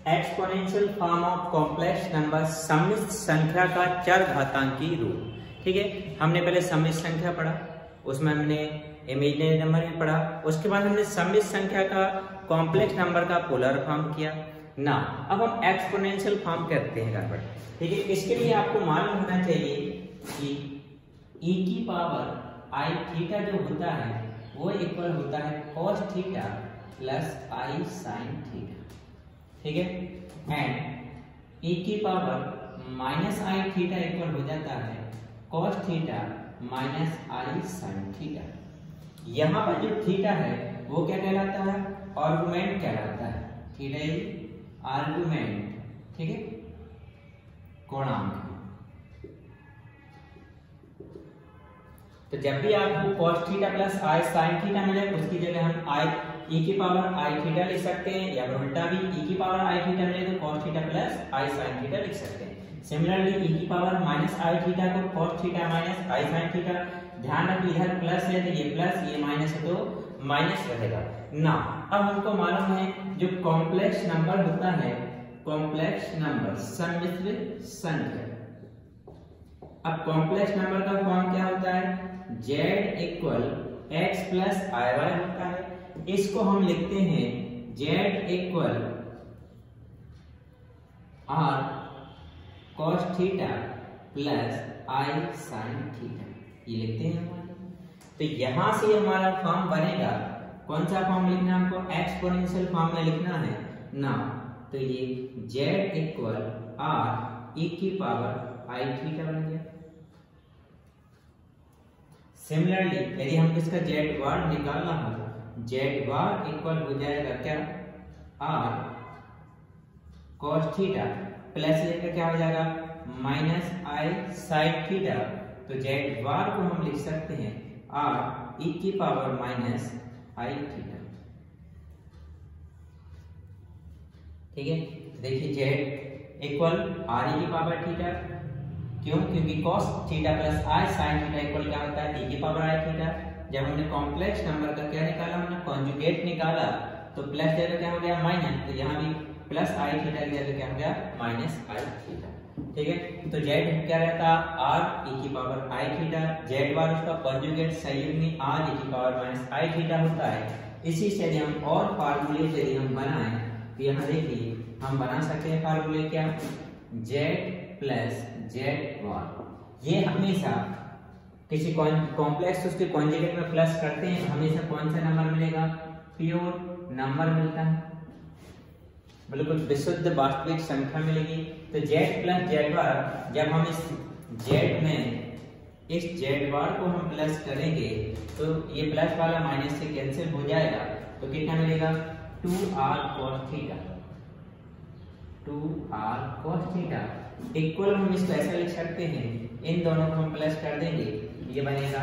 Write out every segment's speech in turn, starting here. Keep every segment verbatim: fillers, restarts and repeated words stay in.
Exponential form of complex number सम्मिश्र संख्या का चरघातांकी रूप। ठीक है, हमने पहले सम्मिश्र संख्या पढ़ा, उसमें हमने इमेजिनरी नंबर भी पढ़ा, उसके बाद हमने सम्मिश्र संख्या का कॉम्प्लेक्स नंबर का पोलर फॉर्म किया ना। अब हम एक्सपोनेंशियल फॉर्म करते हैं गड़बड़। ठीक है, इसके लिए आपको मालूम होना चाहिए कि e की पावर आई थीटा जो होता है वो इक्वल होता है cos theta plus i sine theta. ठीक है, एंड e की power minus i theta equal हो जाता है cos theta minus i sine theta. यहाँ पर जो थीटा है वो क्या कहलाता है? आर्गुमेंट कहलाता है। Theta is argument. ठीक है, कोणांक। तो जब भी आपको cos theta plus i sine theta मिले उसकी जगह हम आई e की पावर आई थीटा लिख सकते हैं, या उल्टा भी e की पावर आई थीटा मिले तो cos theta plus i sine theta लिख सकते हैं। सिमिलरली e की पावर माइनस आई थीटा को cos theta minus i sine theta, ध्यान रखिए इधर प्लस है तो ये प्लस, ये माइनस है तो माइनस रहेगा ना। अब हमको मालूम है जो कॉम्प्लेक्स नंबर होता है, कॉम्प्लेक्स नंबर सम्मिश्र संख्या। अब कॉम्प्लेक्स नंबर का फॉर्म क्या होता है? z equal x plus i y होता है। इसको हम लिखते हैं z equal r cos theta plus i sine theta, ये लिखते हैं हमारे। तो यहां से हमारा फॉर्म बनेगा। कौन सा फॉर्म लिखना है हमको? एक्सपोनेंशियल फॉर्म में लिखना है ना। तो ये z इक्वल आर e की पावर आई थीटा बन गया। सिमिलरली यदि हम इसका z बार निकालना हो, z बार इक्वल हो जाएगा क्या? r cos थीटा प्लस ये क्या हो जाएगा? Minus i sine theta. तो z बार को हम लिख सकते हैं r e की पावर माइनस आई थीटा। ठीक है, देखिए z इक्वल r e की पावर थीटा। क्यों? क्योंकि cos theta plus i sine theta equal क्या होता है? e की पावर आई थीटा। जब हमने कॉम्प्लेक्स नंबर का क्या निकाला, हमने कॉन्जुगेट निकाला, तो प्लस जगह क्या हो गया? माइनस। तो यहाँ भी प्लस आई थीटा की जगह क्या हो गया? Minus i theta. ठीक है, तो z क्या रहता है? r e की power i theta. z bar उसका कॉन्जुगेट संयुग्मी r e की पावर माइनस आई थीटा होता है। इसी से यदि हम और फार्मूले यदि हम बनाएं तो यहाँ देखिए हम बना सकते हैं फार्मूले क्या? z plus z bar. ये हमेशा किसी कॉम्प्लेक्स उसके कॉन्जुगेट में प्लस करते हैं, हमेशा कौन सा नंबर मिलेगा? प्योर नंबर मिलता है, बिल्कुल विशुद्ध वास्तविक संख्या मिलेगी। तो z प्लस जेड बार, जब हम इस z में इस z बार को हम प्लस करेंगे तो ये प्लस वाला माइनस से कैंसिल हो जाएगा। तो कितना मिलेगा? Two r cos theta, two r cos theta equal हम इसको ऐसा लिख सकते हैं, इन दोनों को हम प्लस कर देंगे, ये बनेगा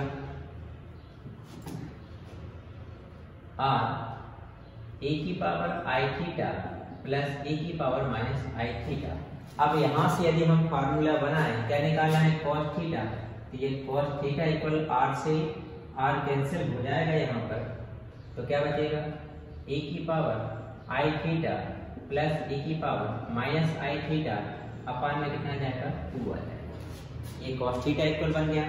आर ए की power i theta plus e की पावर माइनस आई थीटा। अब यहां से यदि हम फार्मूला बनाएं, क्या निकालना है? cos theta. तो ये cos थीटा इक्वल आर से आर कैंसिल हो जाएगा यहाँ पर, तो क्या बचेगा? ए की power i theta plus e की power minus i theta upon में कितना जाएगा? टू आ जाएगा। ये cos थीटा इक्वल बन गया।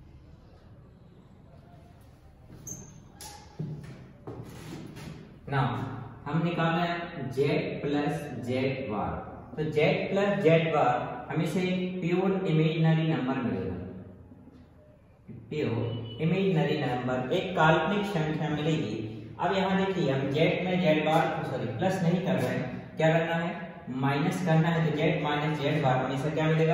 ना हम निकालना है z प्लस जेड बार। तो z प्लस जेड बार हमें से प्योर इमेजिनरी नंबर मिलेगा, प्योर इमेजिनरी नंबर, एक काल्पनिक संख्या मिलेगी। अब यहाँ देखिए हम z में जेड बार सॉरी प्लस नहीं कर रहे हैं, क्या करना है? माइनस करना है। तो z माइनस जेड बार हमेशा क्या मिलेगा?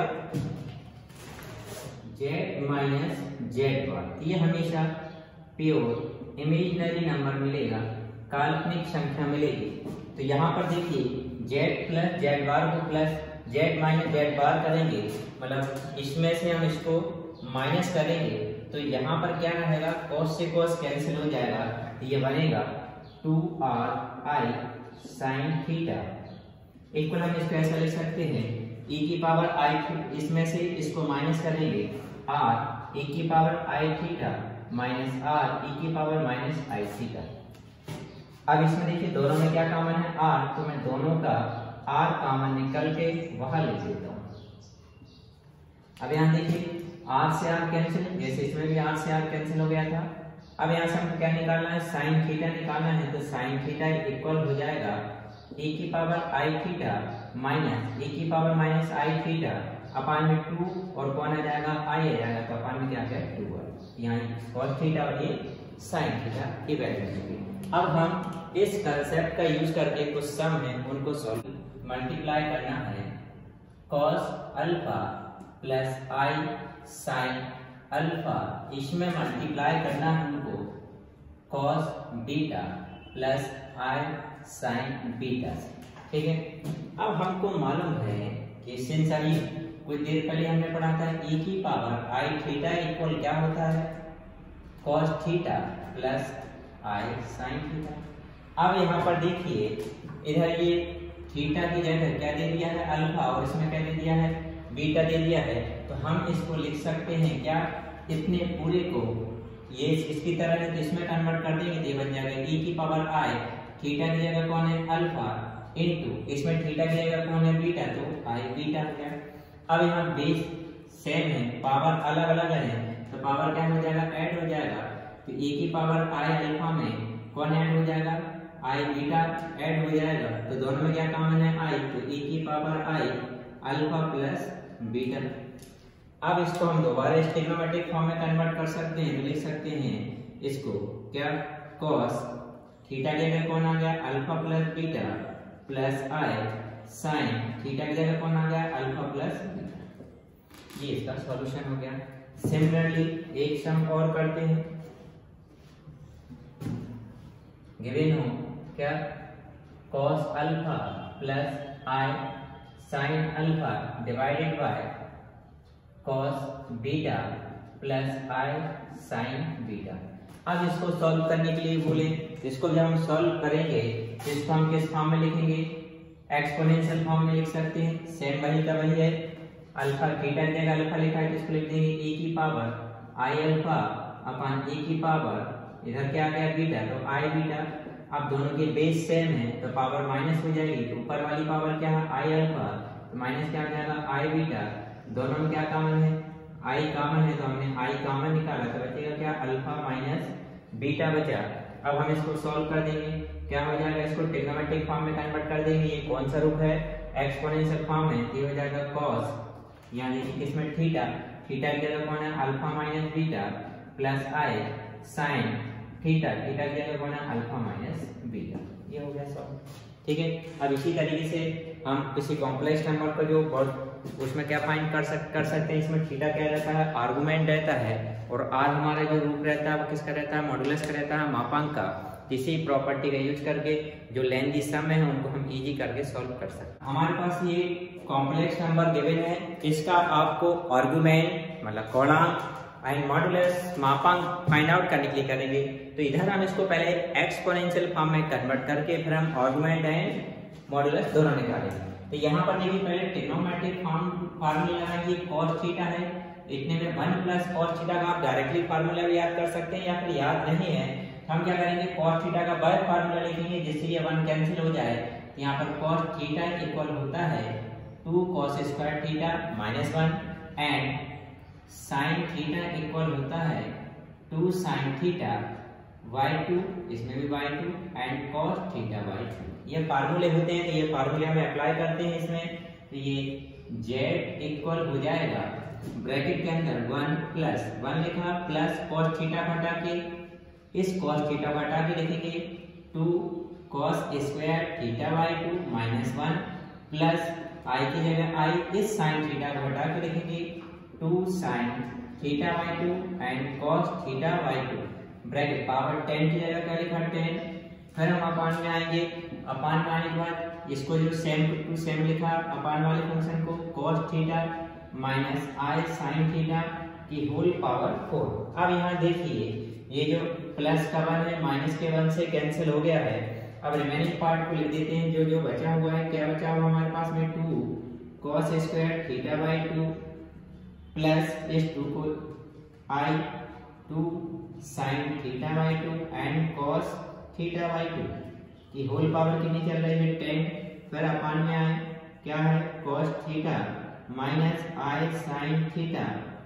z minus z bar. ये हमेशा प्योर इमेजिनरी नंबर मिलेगा, काल्पनिक संख्या मिलेगी। तो यहाँ पर देखिए z प्लस जेड बार को plus z minus z bar करेंगे, मतलब इसमें से हम इसको माइनस करेंगे तो यहाँ पर क्या रहेगा? cos से cos कैंसिल हो जाएगा, ये बनेगा two r i sine theta equal हम इसको ऐसा लिख सकते हैं e की पावर आई, इसमें से इसको माइनस करेंगे r e की power i theta minus r e की पावर माइनस आई थीटा। अब इसमें देखिए दोनों में क्या कॉमन है? r, तो मैं दोनों का आर कॉमन निकल के वहां लिख देता हूं। अब यहाँ देखिए आर से आर कैंसिल, जैसे इसमें भी आर से आर कैंसिल हो गया था। अब यहाँ से हमको क्या निकालना है, साइन थीटा निकालना है। तो साइन थीटा इक्वल हो जाएगा ए की power i theta minus e की power minus i theta upon में टू, और कौन आ जाएगा, आई आ जाएगा, तो अपान में क्या आ जाएगा, टू आई। यहाँ कॉस थीटा और ये साइन थीटा की वैल्यू होगी। अब हम इस कंसेप्ट का यूज करके कुछ सम है उनको सॉल्व मल्टीप्लाई करना है। Cos alpha plus i sine alpha, इसमें मल्टीप्लाई करना है हमको cos beta plus i sine beta से, ठीक है। अब हमको मालूम है कि सिंस अभी कुछ देर पहले हमने पढ़ा था e की पावर आई थीटा इक्वल क्या होता है, cos theta plus i sine theta. अब यहाँ पर देखिए इधर ये थीटा की जगह क्या दे दिया है, अल्फा, और इसमें क्या दे दिया है, बीटा दे दिया है। तो हम इसको लिख सकते हैं क्या, इतने पूरे को ये इसकी तरह है तो इसमें कन्वर्ट कर देंगे तो ये बन जाएगा e की पावर आई, थीटा की जगह कौन है, अल्फा, इनटू इसमें थीटा की जगह कौन है, बीटा, तो आई बीटा हो गया। अब यहाँ बेस सेम है, पावर अलग अलग है, तो पावर क्या हो जाएगा, ऐड हो जाएगा। तो e की पावर आई अल्फा में कौन ऐड हो जाएगा, आई बीटा ऐड हो जाएगा। तो दोनों में क्या कॉमन है, आई, तो e की power i alpha plus beta. अब इसको हम दोबारा ट्रिग्नोमेट्रिक फॉर्म में कन्वर्ट कर सकते हैं, तो लिख सकते हैं इसको क्या, cos थीटा की जगह कौन आ गया, alpha plus beta plus i sine theta की जगह कौन आ गया, अल्फा प्लस बीटा। ये इसका सॉल्यूशन हो गया। सिमिलरली एक सम और करते हैं। गिवन हो क्या, cos alpha plus i sine alpha divided by cos beta plus i sine beta. अब इसको सॉल्व करने के लिए बोले, इसको जब हम सॉल्व करेंगे तो इसको हम किस फॉर्म में लिखेंगे, एक्सपोनेंशियल फॉर्म में लिख सकते हैं। सेम वही का वही है, अल्फा थीटा की जगह अल्फा लिखा है तो इसको लिख देंगे e की power i alpha upon e की पावर इधर क्या आ गया, बीटा, तो आई बीटा। अब दोनों के बेस सेम है तो पावर माइनस हो जाएगी, तो ऊपर वाली पावर क्या है, आई अल्फा, तो माइनस क्या आ जाएगा, आई बीटा। दोनों में क्या कॉमन है, आई कॉमन है, तो हमने आई कॉमन निकाला तो बचेगा क्या, अल्फा माइनस बीटा बचा। अब हम इसको सॉल्व कर देंगे, क्या हो जाएगा, इसको ट्रिग्नोमेट्रिक फॉर्म में कन्वर्ट कर देंगे। ये कौन सा रूप है, एक्सपोनेंशियल फॉर्म में, ये हो जाएगा cos, यहाँ देखिए किसमें थीटा, थीटा की जगह कौन है, alpha minus beta plus i sine theta, theta की जगह कौन है, अल्फा माइनस बीटा। ये हो गया सॉल्व, ठीक है। अब इसी तरीके से हम किसी कॉम्प्लेक्स नंबर पर जो उसमें क्या फाइंड कर सक कर सकते हैं, इसमें थीटा क्या रहता है, आर्गुमेंट रहता है, और आर हमारा जो रूप रहता है वो किसका रहता है, मॉडुलस का रहता है, मापांक का। इसी प्रॉपर्टी का यूज करके जो लेंथी सम है उनको हम इजी करके सॉल्व कर सकते हैं। हमारे पास ये कॉम्प्लेक्स नंबर गिवन है, इसका आपको आर्गुमेंट मतलब कोणांक एंड मॉडुलस मापांक फाइंड आउट करने के लिए करेंगे। तो इधर हम इसको पहले एक्सपोनेंशियल फॉर्म में कन्वर्ट करके फिर हम आर्गुमेंट एंड मॉडुलस दोनों निकालेंगे। तो यहाँ पर देखिए पहले ट्रिग्नोमेट्रिक फॉर्म फार्मूला लगाएंगे, cos थीटा है, इतने में वन प्लस cos थीटा का आप डायरेक्टली फार्मूला भी याद कर सकते हैं, या फिर याद नहीं है तो हम क्या करेंगे, cos थीटा का बाय फार्मूला लिखेंगे जिससे ये वन कैंसिल हो जाए। यहाँ पर cos थीटा इक्वल होता है two cos square theta minus one and sin theta equal होता है two sin theta by two, इसमें भी by two and cos theta by two. ये फार्मूले होते हैं, तो ये फार्मूले हम अप्लाई करते हैं इसमें। तो ये z इक्वल हो जाएगा ब्रैकेट के अंदर वन प्लस वन लिखा प्लस cos थीटा घटा के, इस cos थीटा घटा के लिखेंगे two cos square theta by two minus one plus i की जगह i, इस sin थीटा घटा के लिखेंगे two sin theta by two and cos theta by two bracket power ten की जगह क्या लिखा, टेन। फिर हम अपान में आएंगे, अपान में आने के बाद इसको जो सेम टू सेम लिखा, अपान वाले फंक्शन को cos theta minus i sine theta की होल पावर फोर। अब यहाँ देखिए ये जो प्लस का वन है माइनस के वन से कैंसिल हो गया है। अब रिमेनिंग पार्ट को लिख देते हैं, जो जो बचा हुआ है, क्या बचा हुआ हमारे पास में, two cos square theta by two plus इस टू को i two sine theta by two and cos theta by two की होल पावर कितनी चल रही है, टेन। फिर अपान में आए क्या है cos theta minus i sine theta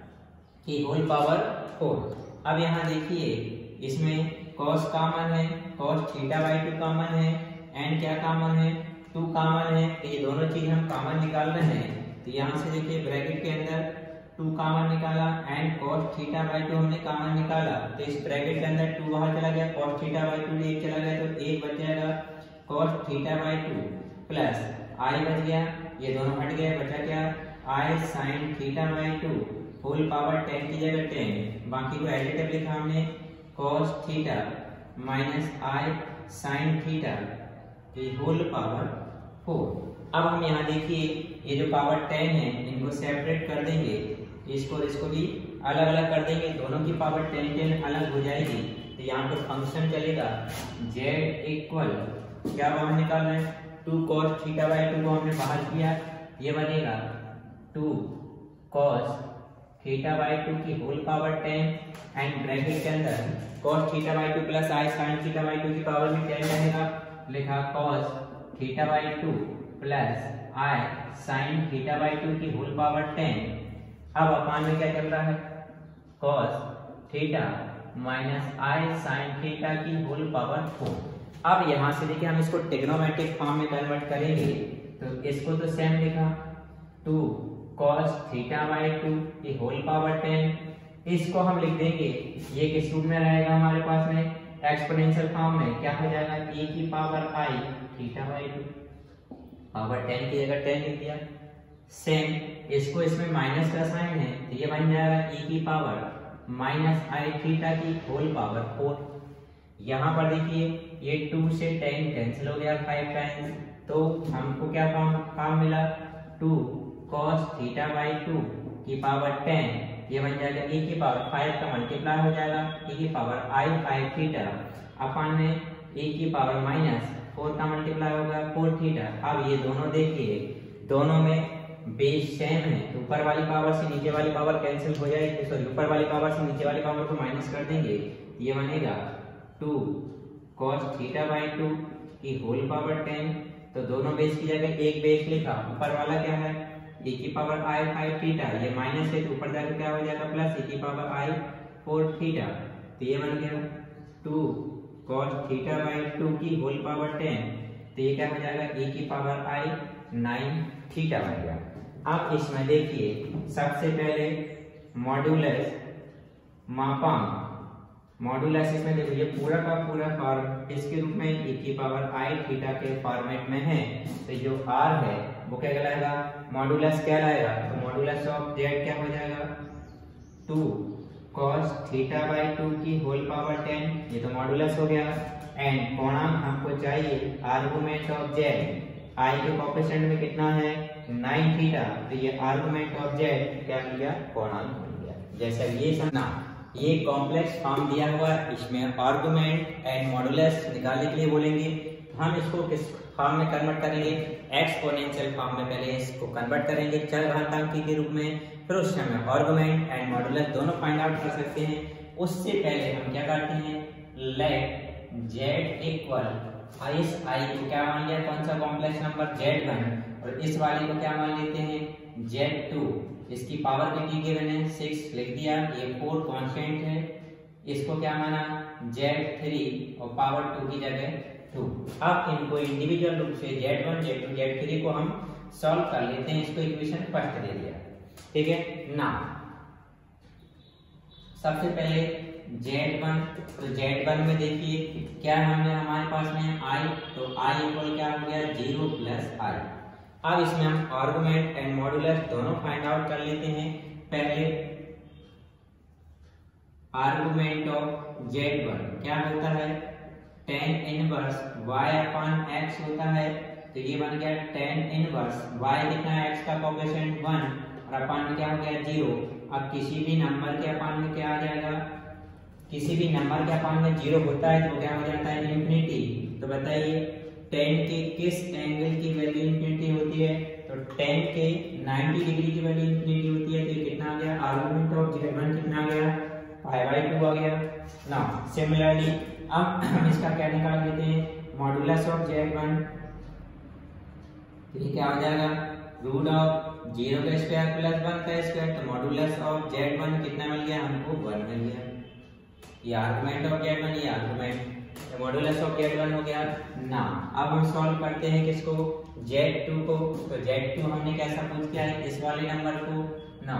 की होल पावर फोर। अब यहाँ देखिए इसमें cos कॉमन है, cos theta by two common है, एंड क्या कॉमन है टू कॉमन है, तो ये दोनों चीज हम कॉमन निकाल रहे हैं। तो यहाँ से देखिए ब्रैकेट के अंदर टू कॉमन निकाला and cos theta by two हमने कॉमन निकाला, तो इस ब्रैकेट के अंदर टू बाहर चला गया, cos थीटा बाई टू एक चला गया तो एक बच जाएगा cos theta by two plus i बच गया, ये दोनों हट गए, बचा क्या i sine theta by two whole power ten की जगह टेन, बाकी को एडिटिव लिखा हमने cos theta minus i sine theta की होल पावर फोर। अब हम यहाँ देखिए ये जो पावर टेन है इनको सेपरेट कर देंगे, इसको और इसको भी अलग अलग कर देंगे, दोनों की पावर टेन टेन अलग हो जाएगी। तो यहाँ पे फंक्शन चलेगा z इक्वल क्या बाहर निकाल रहे हैं two cos theta by two को हमने बाहर किया, ये बनेगा two cos theta by two की whole power ten and bracket के अंदर cos theta by two plus i sine theta by two की पावर में टेन रहेगा, लिखा cos theta by two plus i sine theta by two की whole power ten. अब upon में क्या चल रहा है cos theta minus i sine theta की होल पावर फोर। अब यहाँ से देखिए हम इसको ट्रिग्नोमेट्रिक फॉर्म में कन्वर्ट करेंगे, तो इसको तो सेम लिखा two cos theta by two की होल पावर टेन, इसको हम लिख देंगे ये किस रूप में रहेगा हमारे पास में एक्सपोनेंशियल फॉर्म में, क्या हो जाएगा e की power i theta by two, power ten की जगह टेन लिख दिया। सेम इसको इसमें माइनस का साइन है तो ये बन जाएगा e की पावर माइनस आई थीटा की होल पावर फोर। यहाँ पर देखिए ये टू से टेन कैंसिल हो गया फाइव टाइम्स, तो हमको क्या फॉर्म फॉर्म मिला two cos theta by two की पावर टेन, ये बन जाएगा e की पावर फाइव का मल्टीप्लाई हो जाएगा e की power i five theta upon में e की पावर माइनस फोर का मल्टीप्लाई होगा फोर थीटा। अब ये दोनों देखिए दोनों में बेस सेम है, तो ऊपर वाली पावर से नीचे वाली पावर कैंसिल हो जाएगी, सॉरी ऊपर वाली पावर से नीचे वाली पावर को माइनस कर देंगे, ये बनेगा two cos theta by two की होल पावर टेन, तो दोनों बेस की जगह एक बेस लिखा, ऊपर वाला क्या है e की पावर आई फाइव थीटा, ये माइनस है तो ऊपर जाकर क्या हो जाएगा प्लस e की पावर आई फोर थीटा, तो ये बन गया two cos theta by two की होल पावर टेन, तो ये क्या हो जाएगा e की पावर आई नाइन थीटा बन गया। अब इसमें देखिए सबसे पहले मॉड्यूलस मापांक, मॉड्यूलस इसमें देखो ये पूरा का पूरा फॉर्म इसके रूप में e की पावर आई थीटा के फॉर्मेट में है, तो जो r है वो क्या कहलाएगा मॉड्यूलस क्या लाएगा, तो मॉड्यूलस ऑफ z क्या हो जाएगा two cos theta by two की होल पावर टेन, ये तो मॉड्यूलस हो गया, एंड कोणांक हमको चाहिए आर्गुमेंट ऑफ z, i के कोएफिशिएंट में कितना है नाइन थीटा, तो ये आर्गुमेंट ऑफ z क्या लिया कोणांक बन गया। जैसा ये समझना ये कॉम्प्लेक्स फॉर्म दिया हुआ है, इसमें आर्गुमेंट एंड मॉड्यूलस निकालने के लिए बोलेंगे, हम इसको किस फॉर्म में कन्वर्ट करेंगे एक्सपोनेंशियल फॉर्म में, पहले इसको कन्वर्ट करेंगे चर घातांकी के रूप में, फिर उस समय आर्गुमेंट एंड मॉड्यूलस दोनों फाइंड आउट कर सकते हैं। उससे पहले हम क्या करते हैं लेट z इक्वल इस i को क्या मान लिया कौन सा कॉम्प्लेक्स नंबर z वन, और इस वाले को क्या मान लेते हैं z टू, इसकी पावर कितनी गिवन है सिक्स लिख दिया, ये फोर कांस्टेंट है, इसको क्या माना z थ्री और पावर टू की जगह टू। अब इनको इंडिविजुअल रूप से z one z two z three को हम सॉल्व कर लेते हैं, इसको इक्वेशन फर्स्ट दे दिया, ठीक है ना। सबसे पहले z वन, तो z वन में देखिए क्या हमने हमारे पास में i, तो i इक्वल क्या हो गया जीरो प्लस i। अब इसमें हम आर्गुमेंट एंड मॉड्यूलस दोनों फाइंड आउट कर लेते हैं। पहले आर्गुमेंट ऑफ z वन क्या होता है tan inverse y upon x होता है, तो ये बन गया टेन इनवर्स y कितना है x का कोएफिशिएंट वन और अपॉन में क्या हो गया जीरो। अब किसी भी नंबर के अपॉन में क्या आ जाएगा, किसी भी नंबर के अपॉन में जीरो होता है तो क्या हो जाता है इंफिनिटी। तो बताइए टेन के किस एंगल की वैल्यू इंफिनिटी होती है, तो टेन के नाइंटी डिग्री की वैल्यू इंफिनिटी होती है, तो ये कितना आ गया आर्गुमेंट ऑफ z वन कितना आ गया पाई बाई टू आ गया ना। सिमिलरली अब हम इसका क्या निकाल लेते हैं मॉड्यूलस ऑफ z वन, तो ये क्या हो जाएगा, रूट ऑफ जीरो का स्क्वायर प्लस वन का स्क्वायर, तो मॉडुलस ऑफ जेड वन कितना मिल गया हमको, वन मिल गया। ये आर्गुमेंट ऑफ जेड वन, ये आर्गुमेंट, तो मॉडुलस ऑफ जेड वन हो गया ना। अब हम सॉल्व करते हैं किसको, जेड टू को। तो जेड टू हमने कैसा पूछ किया है, इस वाले नंबर को ना,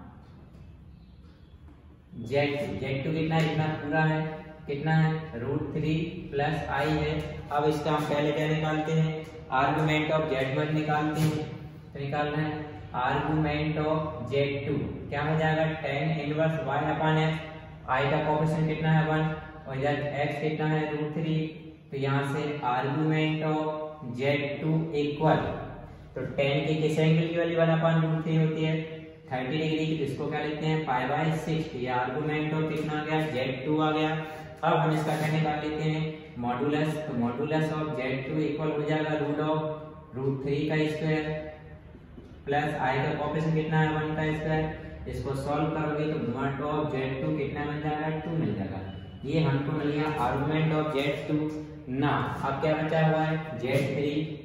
जेड जेड टू कितना है, इतना पूरा है, कितना है, रूट थ्री प्लस आई है। अब इसका हम पहले क्या निकालते हैं, आर्गुमेंट ऑफ जेड वन निकालते हैं। तो निकालना है आर्गुमेंट ऑफ जेड टू, क्या हो जाएगा, tan inverse y upon x, i का कोफिशिएंट कितना है वन, और इधर एक्स कितना है रूट थ्री। तो यहाँ से argument of z two equal, तो टेन की किस एंगल की value one upon root three होती है, थर्टी डिग्री की, इसको क्या लिखते हैं पाई बाय सिक्स। ये आर्गुमेंट ऑफ कितना आ गया, जेड टू आ गया। अब हम इसका क्या निकाल लेते हैं, मॉडुलस। तो modulus of z two equal हो जाएगा रूट ऑफ रूट थ्री का स्क्वायर प्लस आई का कोफिशिएंट कितना है वन का स्क्वायर। इसको सॉल्व करोगे तो मॉड ऑफ जेड टू कितना मिल जाएगा, टू मिल जाएगा। ये हमको मिल गया आर्गुमेंट ऑफ जेड टू ना। अब क्या बचा हुआ है, जेड थ्री,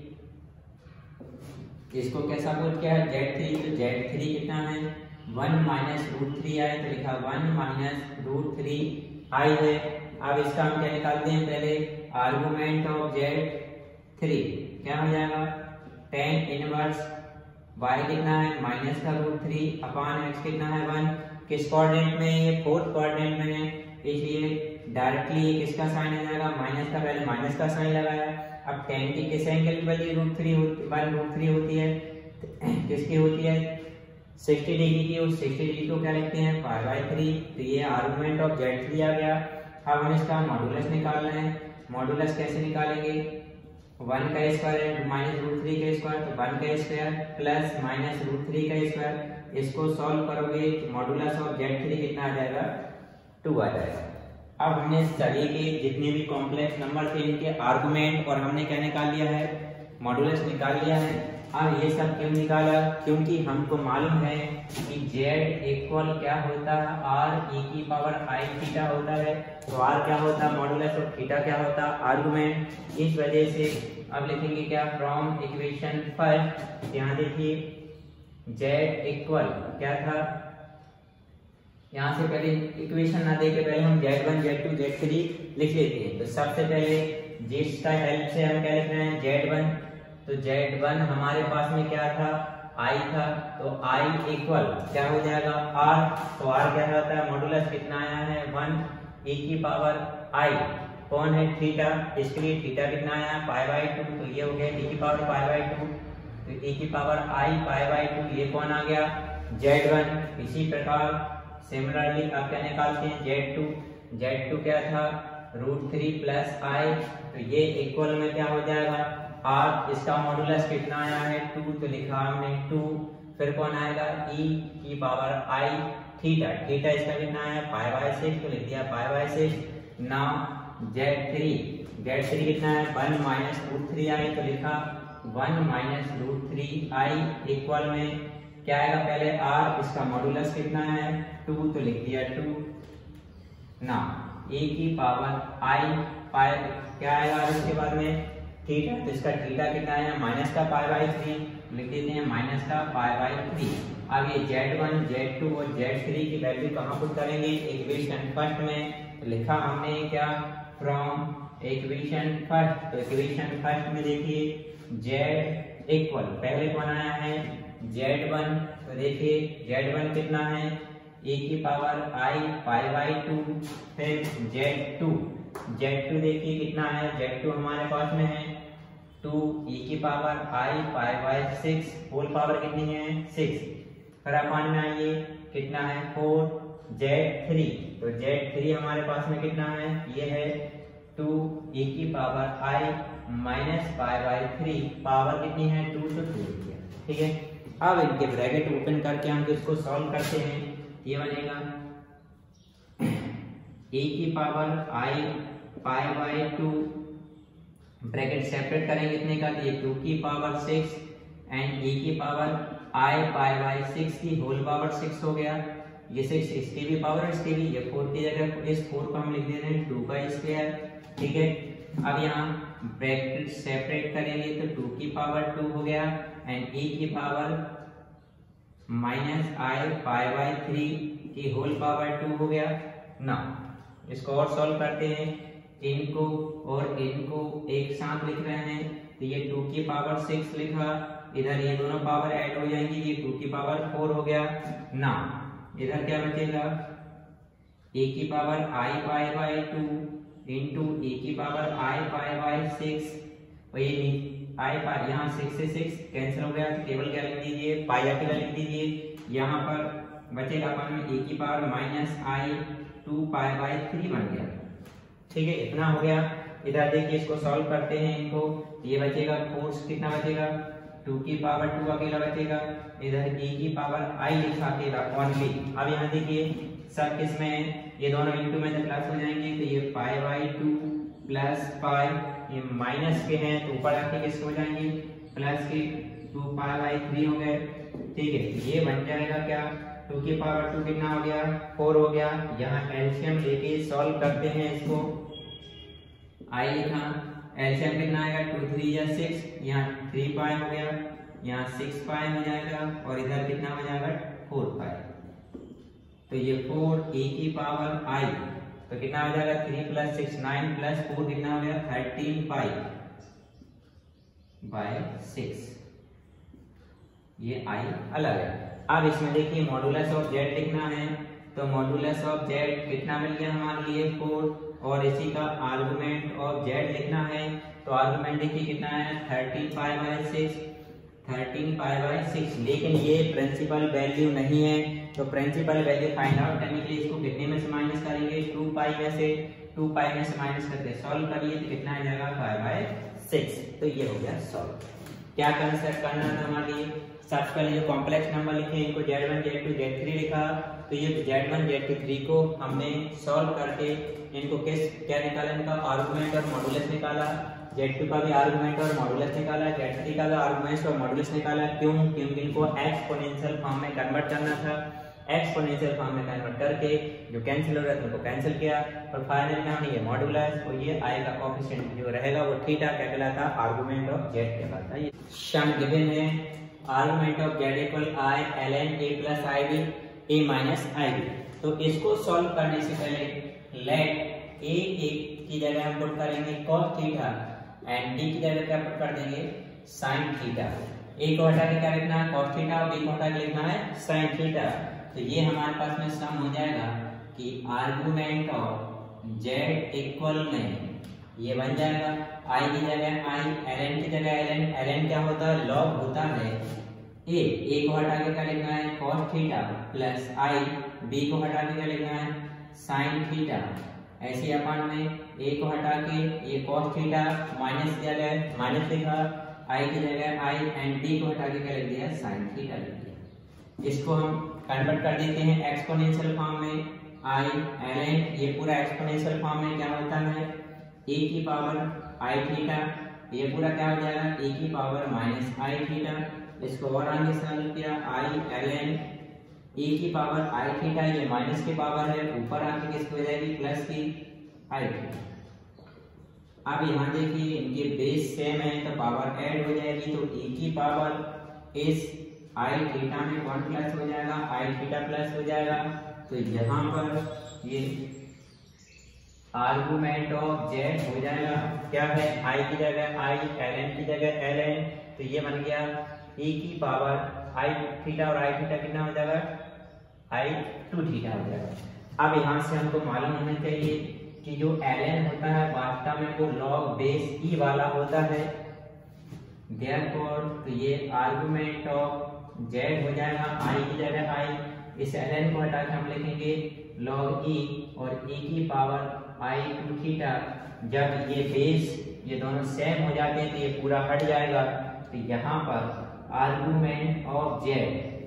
इसको कैसा पुट किया है, जेड थ्री, तो जेड थ्री कितना है, one minus root three i, तो लिखा one minus root three i है। अब इसका हम क्या निकालते हैं, पहले आर्गुमेंट ऑफ जेड थ्री क्या हो जाएगा, टेन इनवर्स y कितना है, माइनस का रूट थ्री अपॉन एक्स कितना है वन, किस कोऑर्डिनेट में है, ये फोर्थ कोऑर्डिनेट में है, इसलिए डायरेक्टली ये किसका साइन आ जाएगा, माइनस का, पहले माइनस का साइन लगाया। अब टेन की किस एंगल की value root three one root three होती है, किसकी होती है, सिक्सटी डिग्री की, उस सिक्सटी डिग्री को क्या लिखते हैं पाई बाय थ्री। तो ये आर्गुमेंट ऑफ जेड थ्री आ गया। अब हम इसका मॉडुलस निकालना है। मॉडुलस कैसे निकालेंगे, वन का स्क्वायर माइनस रूट थ्री का स्क्वायर, तो वन का square plus minus root three का स्क्वायर, इसको सॉल्व करोगे तो मॉडुलस ऑफ जेड थ्री कितना आ जाएगा, टू आ जाएगा। अब हमने सभी के जितने भी कॉम्प्लेक्स नंबर थे इनके आर्गुमेंट और हमने क्या निकाल लिया है, मॉडुलस निकाल लिया है। अब ये सब क्यों निकाला, क्योंकि हमको मालूम है कि z इक्वल क्या होता है, r e की पावर i थीटा होता है। तो r क्या होता है, मॉडुलस और थीटा क्या होता है, आर्गुमेंट। इस वजह से अब लिखेंगे क्या, फ्रॉम इक्वेशन फर्स्ट, यहाँ देखिए z इक्वल क्या था, यहाँ से पहले इक्वेशन ना देके पहले हम z one z two z three लिख लेते हैं। तो सबसे पहले जिसका हेल्प से हम क्या लिख रहे हैं, जेड वन। तो जेड वन हमारे पास में क्या था, i था, तो i इक्वल क्या हो जाएगा, r। तो r क्या होता है, मॉडुलस कितना आया है, वन, e की पावर i कौन है, थीटा, इसके लिए थीटा कितना आया, पाई बाय टू। तो ये हो गया e की पावर पाई बाय टू, तो e की power i pi by two, ये कौन आ गया, जेड वन। इसी प्रकार सिमिलरली अब क्या निकालते हैं, जेड टू। जेड टू क्या था, रूट थ्री प्लस आई, तो ये इक्वल में क्या हो जाएगा, r। इसका मॉडुलस कितना आया है, टू, तो लिखा हमने टू। फिर कौन आएगा, e की पावर i थीटा, थीटा इसका कितना आया, पाई बाय सिक्स, तो लिख दिया pi by six. Now z three, z three कितना है, one minus root three i, तो लिखा one minus root three i equal में क्या आएगा, पहले r, इसका मॉडुलस कितना है, टू, तो लिख दिया टू। ना a की पावर i पाई क्या आएगा, इसके बाद में थीटा, तो इसका थीटा कितना है, माइनस का पाई बाय थ्री, लिख देते हैं माइनस का पाई बाय थ्री। अब ये जेड वन जेड टू और जेड थ्री की वैल्यू कहाँ पुट करेंगे, इक्वेशन फर्स्ट में। तो लिखा हमने क्या, फ्रॉम इक्वेशन फर्स्ट। तो इक्वेशन फर्स्ट में देखिए z इक्वल, पहले कौन आया है, जेड वन। तो देखिए जेड वन कितना है, e की power i pi by two, फिर जेड टू। जेड टू देखिए कितना है, जेड टू हमारे पास में है टू, e की power i pi by six, whole power कितनी है, सिक्स। फिर अपन में आइए कितना है, फोर। जेड थ्री, तो जेड थ्री हमारे पास में कितना है, ये है टू, e की power i minus pi by three, power कितनी है, टू, तो टू। ठीक है, अब इनके ब्रैकेट ओपन करके हम इसको सॉल्व करते हैं। ये बनेगा e की power i pi by two, bracket separate करेंगे कितने का, ये टू की पावर सिक्स एंड e की power i pi by six की होल पावर सिक्स हो गया। ये सिक्स इसकी भी पावर, इसकी भी, ये फोर की जगह इस फोर को हम लिख दे रहे हैं टू का स्क्वायर। ठीक है, अब यहाँ ब्रैकेट सेपरेट करेंगे तो टू की पावर टू हो गया एंड ए की power minus i pi by three की होल पावर टू हो गया ना। इसको और सॉल्व करते हैं, इनको और इनको एक साथ लिख रहे हैं तो ये टू की पावर सिक्स लिखा, इधर ये दोनों पावर ऐड हो जाएंगी, ये टू की पावर फोर हो गया ना। इधर क्या बचेगा, ए की power i pi by two into e की power i pi by six, और ये आई पाई यहाँ सिक्स से सिक्स कैंसिल हो गया तो केवल क्या लिख दीजिए, पाई अकेला लिख दीजिए। यहाँ पर बचेगा अपन में ए की power minus i two pi by three बन गया। ठीक है, इतना हो गया। इधर देखिए इसको सॉल्व करते हैं इनको, ये बचेगा फोर्स कितना बचेगा, टू की पावर टू अकेला बचेगा, इधर ए की पावर आई लिखा अकेला ओनली। अब यहाँ देखिए सब किस में है, ये दोनों इंटू में प्लस हो जाएंगे तो ये pi by two plus pi, ये माइनस के हैं तो ऊपर आके किस हो जाएंगे प्लस के टू पाई बाई थ्री हो गए। ठीक है, ये बन जाएगा क्या, टू की पावर टू कितना हो गया, फोर हो गया। यहाँ एलसीएम लेके सॉल्व करते हैं इसको, आई लिखा, एलसीएम कितना आएगा, टू थ्री या सिक्स, यहाँ थ्री पाई हो गया, यहाँ सिक्स पाई हो जाएगा और इधर कितना हो जाएगा फोर पाई। तो ये फोर ए की पावर आई तो कितना हो जाएगा, three plus six nine plus four कितना हो गया, थर्टीन पाई बाय सिक्स, ये आई अलग है। अब इसमें देखिए मॉडुलस ऑफ जेड लिखना है तो मॉडुलस ऑफ जेड कितना मिल गया हमारे लिए फोर, और इसी का आर्गुमेंट ऑफ जेड लिखना है तो आर्गुमेंट देखिए कितना है thirteen pi by six, thirteen pi by six. लेकिन ये प्रिंसिपल वैल्यू नहीं है तो प्रिंसिपल वैल्यू फाइंड आउट करने के लिए इसको कितने में से माइनस करेंगे, टू पाई में से, टू पाई में से माइनस करके सॉल्व करिए तो कितना आ जाएगा फाइव बाय सिक्स। तो ये हो गया सॉल्व। क्या कंसेप्ट करना था हमारे लिए, सबसे पहले जो कॉम्प्लेक्स नंबर लिखे इनको z one z two z three लिखा, तो ये z one z two three को हमने सॉल्व करके इनको किस क्या निकाला, इनका आर्गुमेंट और मॉडुलस निकाला, जेड टू का भी आर्गुमेंट और मॉडुलस निकाला, जेड थ्री का भी आर्गुमेंट और मॉडुलस निकाला। क्यों, क्योंकि इनको एक्सपोनेंशियल फॉर्म में कन्वर्ट करना था, एक्सपोनेंशियल फॉर्म में कन्वर्ट करके जो कैंसिल हो रहा था उनको कैंसिल किया और फाइनल में हमने ये मॉडुलस और ये आई का कोएफिशिएंट जो रहेगा वो थीटा क्या कहलाता, आर्गुमेंट ऑफ जेड कहलाता है। ये सम गिवन है, argument of z equal i ln a plus i b a minus i b. तो इसको सॉल्व करने से पहले लेट a एक की जगह हम पुट करेंगे cos थीटा एंड d की जगह क्या पुट कर देंगे sin थीटा। a को हटा के क्या लिखना है cos थीटा और b को हटा के लिखना है sin थीटा। तो ये हमारे पास में सम हो जाएगा कि आर्गुमेंट ऑफ z इक्वल में ये बन जाएगा i की जगह i, ln की जगह ln, ln क्या होता है log होता है a, a को हटा के क्या लिखना है cos theta plus i, b को हटा के क्या लिखना है sin थीटा। ऐसे अपन में a को हटा के ये cos थीटा माइनस की जगह माइनस लिखा, i की जगह i एंड b को हटा के क्या लिख दिया sin थीटा लिख दिया। इसको हम कन्वर्ट कर देते हैं एक्सपोनेंशियल फॉर्म में, i ln ये पूरा एक्सपोनेंशियल फॉर्म में क्या होता है a की पावर i थीटा, ये पूरा क्या हो जाएगा a की पावर माइनस i थीटा। इसको और आगे सरल किया i ln a की पावर i थीटा, ये माइनस की पावर है, ऊपर आके किसकी हो जाएगी प्लस की i थीटा। अब यहाँ देखिए इनके बेस सेम है तो पावर ऐड हो जाएगी तो a की पावर इस i थीटा में वन प्लस हो जाएगा, i थीटा प्लस हो जाएगा। तो यहाँ पर ये आर्गुमेंट ऑफ जेड हो जाएगा क्या है i की जगह i, ln की जगह ln, तो ये बन गया a की पावर i थीटा और i थीटा कितना हो जाएगा i टू थीटा हो जाएगा। अब यहाँ से हमको मालूम होना चाहिए कि जो ln होता है वास्तव में वो log बेस e वाला होता है, therefore तो ये आर्गुमेंट ऑफ z हो जाएगा i की जगह i, इस ln को हटा के हम लिखेंगे log e और e की पावर i टू थीटा। जब ये बेस ये दोनों सेम हो जाते हैं तो ये पूरा हट जाएगा, तो यहाँ पर argument of z,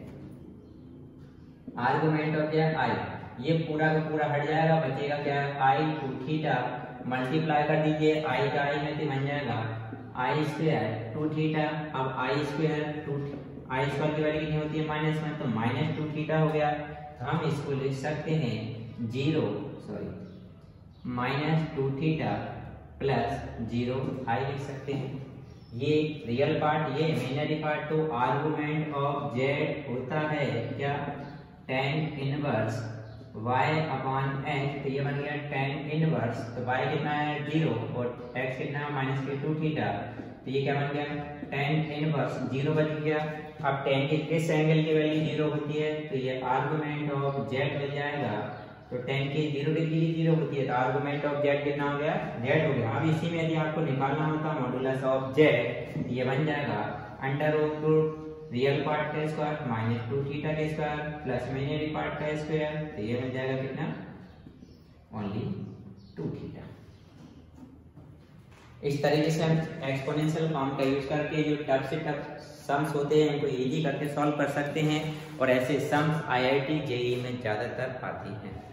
argument of z i, ये पूरा का पूरा हट जाएगा, बचेगा क्या i टू थीटा, मल्टीप्लाई कर दीजिए i का i में तो बन जाएगा i स्क्वायर टू थीटा। अब i square two i square की वैल्यू कितनी होती है माइनस में, तो माइनस टू थीटा हो गया। तो हम इसको लिख सकते हैं zero sorry minus two theta plus zero i लिख सकते हैं। ये रियल पार्ट, ये इमेजिनरी पार्ट। तो आर्गुमेंट ऑफ जेड होता है क्या, tan inverse y upon x। तो ये बन गया टेन इनवर्स, तो y कितना है जीरो और x कितना है माइनस के टू थीटा। तो ये क्या बन गया, टेन इनवर्स जीरो बच गया। अब टेन के किस एंगल की वैल्यू जीरो होती है, तो ये आर्गुमेंट ऑफ z मिल जाएगा। तो टेन की जीरो डिग्री की जीरो होती है, तो आर्गुमेंट ऑफ z कितना हो गया, z हो गया। अब इसी में यदि आपको निकालना होता मॉडुलस ऑफ z, ये बन जाएगा अंडर रूट रियल पार्ट का स्क्वायर माइनस टू थीटा का स्क्वायर प्लस इमेजिनरी पार्ट का स्क्वायर। तो ये मिल जाएगा कितना, ओनली टू थीटा। इस तरीके से हम एक्सपोनेंशियल फॉर्म का यूज करके जो टफ से टफ सम्स होते हैं उनको इजी करके सॉल्व कर सकते हैं, और ऐसे सम्स आईआईटी जेईई में ज्यादातर आती हैं।